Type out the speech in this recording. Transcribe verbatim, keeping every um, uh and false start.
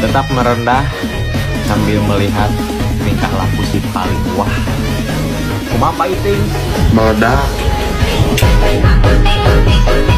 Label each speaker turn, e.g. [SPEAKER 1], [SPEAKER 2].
[SPEAKER 1] Tetap merendah sambil melihat tingkah laku si paling wah. Kumaha Pak Iting?
[SPEAKER 2] Meledak.